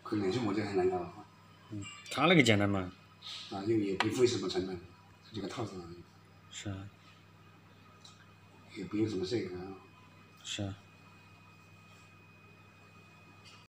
可能是我这很难搞的话。 他那个简单嘛。 啊，也不费什么成本，这个套上而已。 是啊。 也不用什么摄影啊。 是啊。